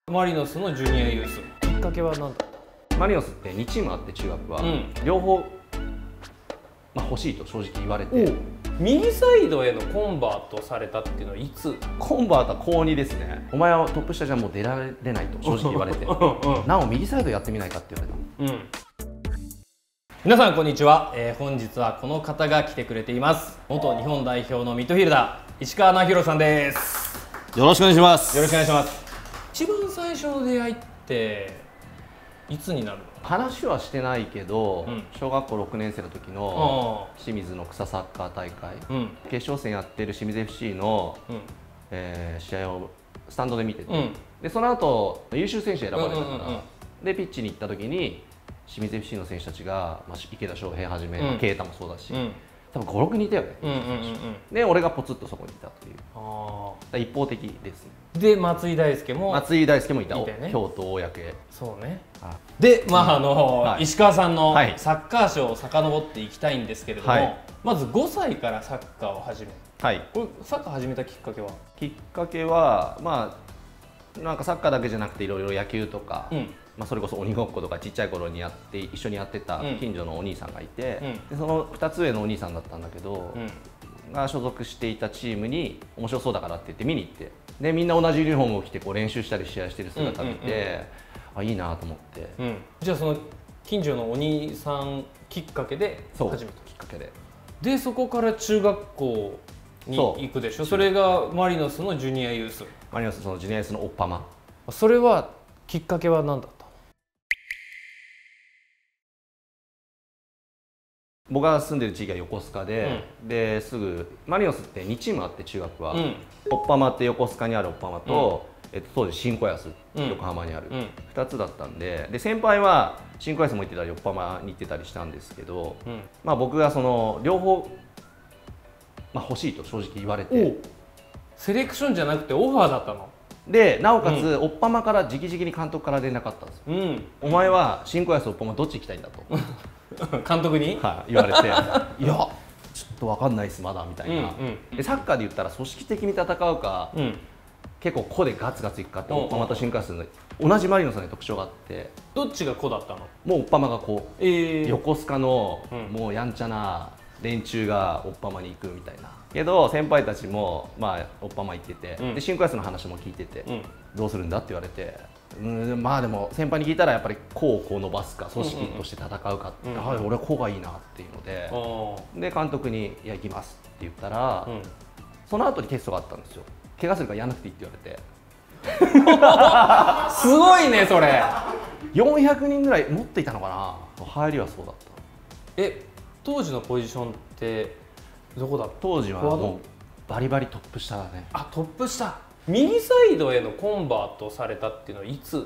マリノスのジュニアユース、きっかけは何だった？ マリノスって2チームあって中学は、両方、欲しいと正直言われて、 右サイドへのコンバートされたっていうのはいつ？ コンバートは高2ですね。お前はトップ下じゃもう出られないと正直言われてなお右サイドやってみないかって言われた。 皆さんこんにちは、本日はこの方が来てくれています。元日本代表のミッドフィルダー石川直宏さんです。 よろしくお願いします。 よろしくお願いします。一番最初の出会いっていつになるの？ 話はしてないけど、小学校6年生の時の清水の草サッカー大会、決勝戦やってる清水 FC の、試合をスタンドで見てて、でその後優秀選手選ばれたから、でピッチに行った時に清水 FC の選手たちが、池田翔平はじめ、啓太もそうだし、多分5、6人いたよね。で俺がポツッとそこにいたっていう。一方的ですね。 で松井大輔もいたね。京都大宅。 そうね。で石川さんのサッカー史を遡っていきたいんですけれども、まず5歳からサッカーを始め、これサッカー始めたきっかけは？ きっかけはなんかサッカーだけじゃなくていろいろ野球とか、それこそ鬼ごっことかちっちゃい頃に一緒にやってた近所のお兄さんがいて、でその2つ上のお兄さんだったんだけど、が所属していたチームに面白そうだからって言って見に行って、でみんな同じユニフォームを着て練習したり試合してる姿を見て、いいなと思って、 じゃあその近所のお兄さんきっかけで始めた？ きっかけで。 でそこから中学校に行くでしょ。それがマリノスのジュニアユース。 マリノスのジュニアユースのオッパマ。 それはきっかけは何だった？ 僕が住んでる地域は横須賀で、ですぐマリノスって2チームあって中学は、オッパマって横須賀にあるオッパマと、当時新小安、横浜にある2つだったんで、先輩は新小安も行ってたりオッパマに行ってたりしたんですけど、僕がその両方、欲しいと正直言われて、 セレクションじゃなくてオファーだったの？ でなおかつ、オッパマから直々に監督から連絡あったんですよ。お前は新小安オッパマどっち行きたいんだと監督に、 言われていやちょっと分かんないですまだみたいな。でサッカーで言ったら組織的に戦うか、結構個でガツガツいくかってオッパマと新小安の同じマリノスの特徴があって、 どっちが個だったの？ もうオッパマが横須賀のもうやんちゃな連中がオッパマに行くみたいな。けど先輩たちもオッパマ行ってて、で新小安の話も聞いてて、どうするんだって言われて、でも先輩に聞いたらやっぱり個を伸ばすか組織として戦うかって、俺は個がいいなっていうので、監督に「いや行きます」って言ったら、その後にテストがあったんですよ。怪我するからやんなくていいって言われてすごいねそれ。400人ぐらい持っていたのかな、入りはそうだった。 当時のポジションってどこだった？ 当時はもうバリバリトップ下だね。 トップ下。右サイドへのコンバートされたっていうのはいつ？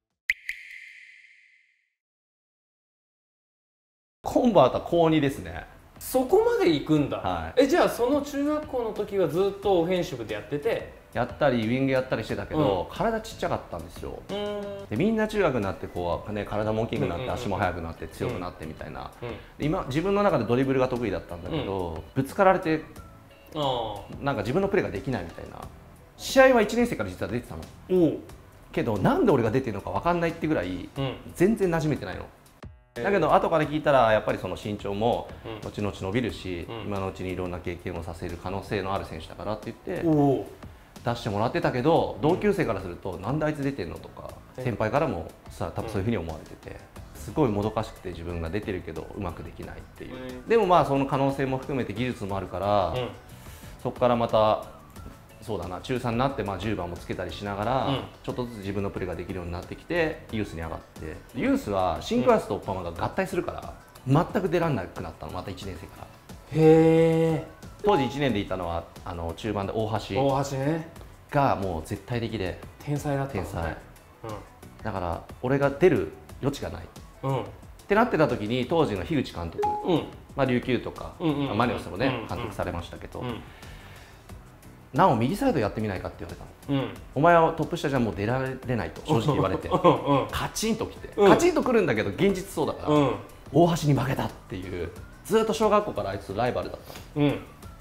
コンバートは高2ですね。 そこまで行くんだ。じゃあその中学校の時はずっとオフェンシブでやってて、 やったりウィングやったりしてたけど、体ちっちゃかったんですよ。でみんな中学になって体も大きくなって足も速くなって強くなってみたいな。今自分の中でドリブルが得意だったんだけど、ぶつかられてなんか自分のプレーができないみたいな。試合は1年生から実は出てたのけど、なんで俺が出てるのか分かんないってぐらい全然馴染めてないの。だけど後から聞いたらやっぱりその身長も後々伸びるし、今のうちにいろんな経験をさせる可能性のある選手だからって言って出してもらってたけど、同級生からするとなんであいつ出てんのとか、先輩からも多分そういうふうに思われてて、すごいもどかしくて自分が出てるけどうまくできないっていう。でもその可能性も含めて技術もあるから、そこからまたそうだな、中3になって10番もつけたりしながら、ちょっとずつ自分のプレーができるようになってきてユースに上がって、ユースは新クラスとオッパマが合体するから全く出られなくなったの、また1年生から。当時1年でいたのは中盤で大橋がもう絶対的で天才だった。 だから俺が出る余地がないってなってた時に、当時の樋口監督、琉球とかマリノスもね監督されましたけど、なお右サイドやってみないかって言われたの。お前はトップ下じゃもう出られないと正直言われてカチンときて、カチンとくるんだけど現実そうだから、大橋に負けたっていう。ずっと小学校からあいつライバルだったの。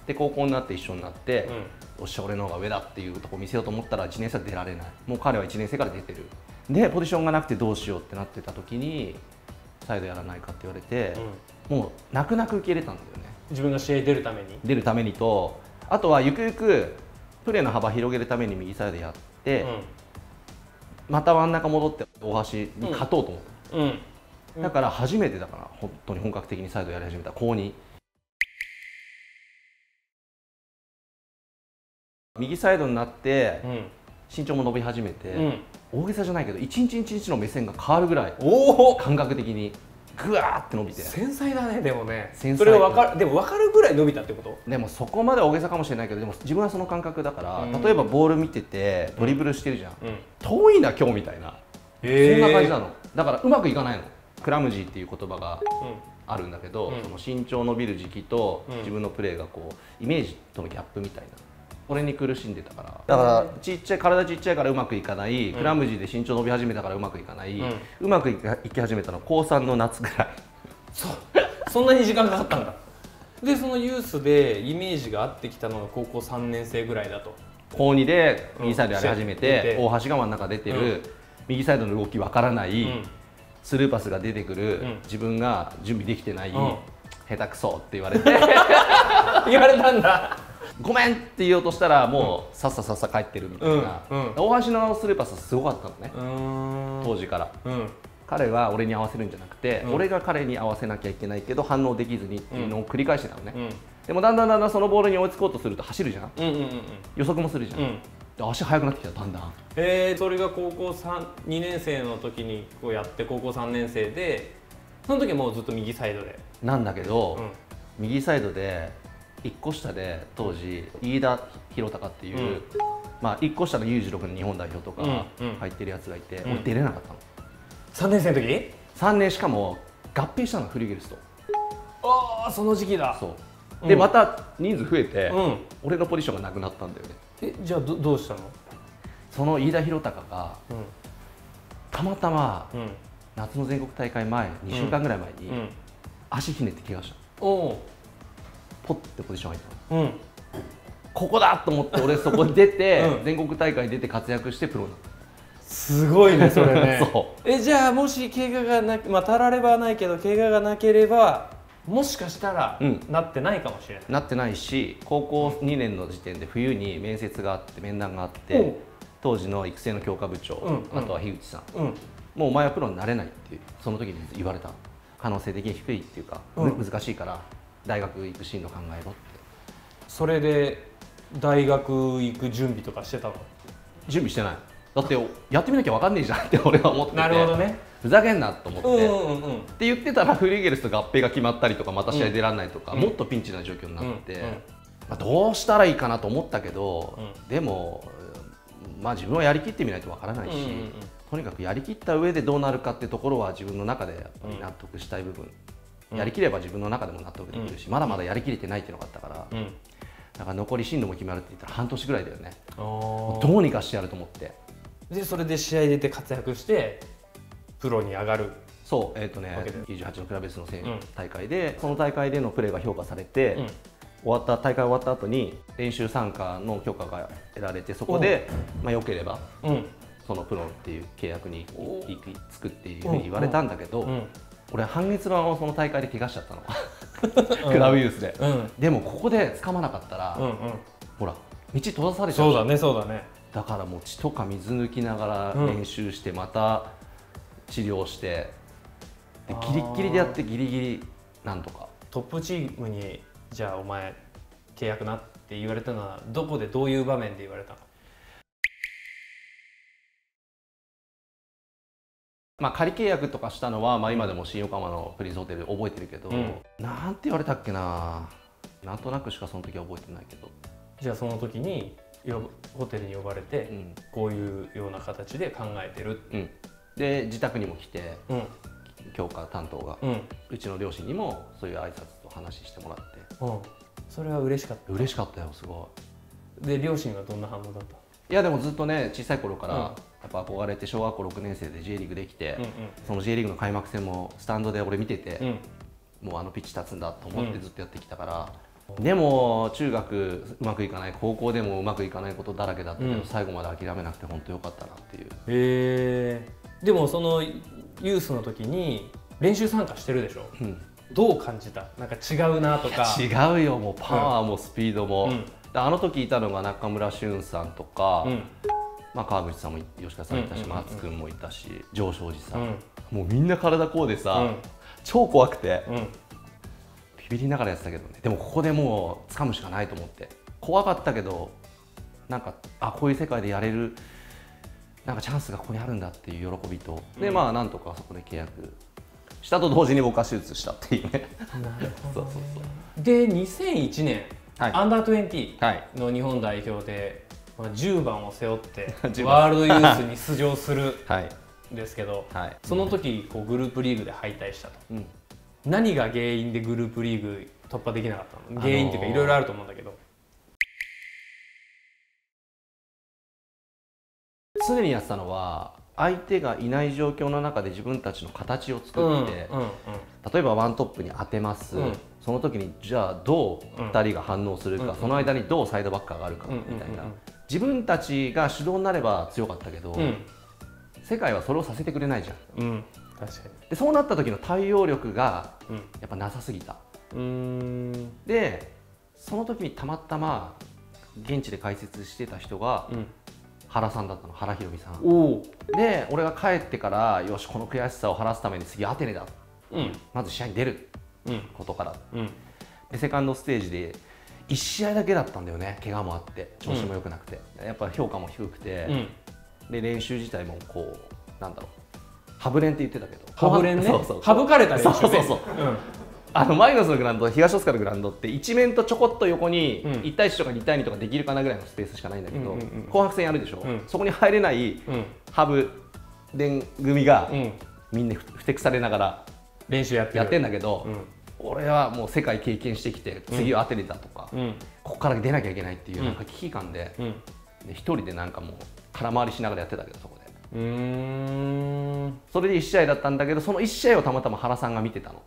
で高校になって一緒になって、よっしゃ俺の方が上だっていうとこ見せようと思ったら1年生は出られない。もう彼は1年生から出てる。でポジションがなくてどうしようってなってた時にサイドやらないかって言われて、もう泣く泣く受け入れたんだよね。 自分が試合出るためにと、あとはゆくゆくプレーの幅広げるために右サイドやって、また真ん中戻って大橋に勝とうと思った、だから初めてだから本当に本格的にサイドやり始めた高2。右サイドになって、身長も伸び始めて、大げさじゃないけど一日一日の目線が変わるぐらい感覚的にぐわーって伸びて。 繊細だね。でもねそれがでも分かるぐらい伸びたってこと。 でもそこまでは大げさかもしれないけど、でも自分はその感覚だから、例えばボール見ててドリブルしてるじゃん、遠いな今日みたいな、そんな感じなの。だからうまくいかないの。クラムジーっていう言葉があるんだけど、その身長伸びる時期と自分のプレーがこうイメージとのギャップみたいな、俺に苦しんでたから。だから体ちっちゃいからうまくいかない、クラムジーで身長伸び始めたからうまくいかない、うまくいき始めたのは高3の夏ぐらい。 そんなに時間かかったんだ。でそのユースでイメージが合ってきたのが高校3年生ぐらいだと。 高2で右サイドやり始めて、大橋が真ん中出てる、右サイドの動きわからない、スルーパスが出てくる、自分が準備できてない、下手くそって言われて言われたんだ。 ごめんって言おうとしたらもうさっさ帰ってるみたいな。大橋のスルーパスすごかったのね、当時から。彼は俺に合わせるんじゃなくて、俺が彼に合わせなきゃいけないけど反応できずにっていうのを繰り返してたのね。でもだんだんそのボールに追いつこうとすると走るじゃん、予測もするじゃん、足速くなってきた。だんだんそれが高校2年生の時にこうやって高校3年生で、その時はもうずっと右サイドでなんだけど、右サイドで1個下で当時飯田弘隆っていう、1個下の U16 の日本代表とか入ってるやつがいて、俺出れなかったの。 3年生の時 ？3年、しかも合併したの、フリューゲルスと。 ああその時期だ。 そうで、また人数増えて、俺のポジションがなくなったんだよね。 じゃあどうしたの？ その飯田弘隆が、たまたま、夏の全国大会前2週間ぐらい前に、足ひねって怪我した。ポッてポジション入ったの。ここだと思って俺そこに出て、全国大会に出て活躍してプロになった。 すごいねそれね。じゃあもし怪我がなく、たらればはないけど怪我がなければもしかしたらなってないかもしれない。 なってないし、高校2年の時点で冬に面接があって面談があって、当時の育成の強化部長、あとは樋口さん、もうお前はプロになれないってその時に言われた。可能性的に低いっていうか、難しいから大学行く進路考えろって。 それで大学行く準備とかしてたの？ 準備してない。だってやってみなきゃ分かんねえじゃんって俺は思ってて。 なるほどね。 ふざけんなと思って、って言ってたらフリーゲルスと合併が決まったりとか、また試合出られないとか、もっとピンチな状況になって、どうしたらいいかなと思ったけど、でも自分はやりきってみないと分からないし、とにかくやりきった上でどうなるかってところは自分の中でやっぱり納得したい部分、やりきれば自分の中でも納得できるし、まだまだやりきれてないっていうのがあったから、だから残り進路も決まるって言ったら半年ぐらいだよね。どうにかしてやると思って。 でそれで試合出て活躍してプロに上がる。 そう98のクラブ S の大会で、その大会でのプレーが評価されて、大会終わった後に練習参加の許可が得られて、そこで良ければそのプロっていう契約につくっていうふうに言われたんだけど、俺半月板をその大会で怪我しちゃったのクラブユースで。でもここで掴まなかったらほら道閉ざされちゃう。 そうだね。 だからもう血とか水抜きながら練習して、また治療して、でギリギリでやって、ギリギリなんとか。 トップチームにじゃあお前契約なって言われたのはどこでどういう場面で言われたの？ 仮契約とかしたのは、今でも新横浜のプリンスホテルで覚えてるけど、なんて言われたっけな、なんとなくしかその時は覚えてないけど。 じゃあその時にホテルに呼ばれて、こういうような形で考えてる、 で自宅にも来て、教科担当が、うちの両親にもそういう挨拶と話してもらって、 それは嬉しかった？ 嬉しかったよ、すごい。で両親はどんな反応だった？ いやでもずっとね、小さい頃からやっぱ憧れて、小学校6年生で J リーグできて、その J リーグの開幕戦もスタンドで俺見てて、もうピッチ立つんだと思ってずっとやってきたから、 でも中学うまくいかない、高校でもうまくいかないことだらけだったけど、最後まで諦めなくて本当良かったなっていう。 でもそのユースの時に練習参加してるでしょ、どう感じた？なんか違うなとか。 違うよ、もうパワーもスピードも、あの時いたのが中村俊さんとか、川口さんも吉川さんいたし、松君もいたし、城彰二さん、もうみんな体こうでさ、超怖くて、ビビりながらやってたけどね。でもここでもう掴むしかないと思って、怖かったけどなんかこういう世界でやれるなんかチャンスがここにあるんだっていう喜びと、でなんとかそこで契約したと同時に僕は手術したっていうね。 で2001年、アンダー20の日本代表で、10番を背負ってワールドユースに出場するんですけど、その時グループリーグで敗退したと。何が原因でグループリーグ突破できなかったの？原因っていうかいろいろあると思うんだけど。 常にやってたのは、相手がいない状況の中で自分たちの形を作って、例えばワントップに当てます、その時にじゃあどう2人が反応するか、その間にどうサイドバックが上がるかみたいな、自分たちが主導になれば強かったけど、世界はそれをさせてくれないじゃん。 確かに。 でそうなった時の対応力がやっぱなさすぎた。でその時にたまたま現地で解説してた人が原さんだったの、原ひろみさんで、俺が帰ってからよしこの悔しさを晴らすために次アテネだ、まず試合に出ることから、でセカンドステージで1試合だけだったんだよね。怪我もあって調子も良くなくて、やっぱ評価も低くて、で練習自体もなんだろう、ハブ練って言ってたけど、 ハブ練ね、省かれた練習ね。 マイノスのグラウンド、東戸塚のグラウンドって一面とちょこっと横に1対1とか2対2とかできるかなぐらいのスペースしかないんだけど、紅白戦やるでしょ、そこに入れないハブ練組がみんなふてくされながら練習やってんだけど、俺はもう世界経験してきて次はアテネだとか、ここから出なきゃいけないっていうなんか危機感で、一人でなんかもう空回りしながらやってたけど、そこでそれで1試合だったんだけど、その1試合をたまたま原さんが見てたの。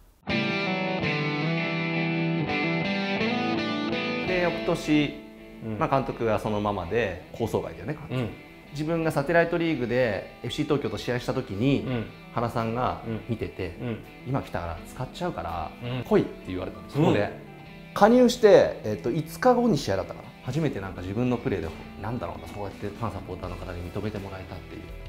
で翌年、監督がそのままで構想外だよね、自分がサテライトリーグで FC 東京と試合した時に、原さんが見てて、今来たから使っちゃうから、来いって言われたんです。そこで加入して、5日後に試合だったかな、初めてなんか自分のプレーでなんだろうな、そうやってファンサポーターの方に認めてもらえたっていう。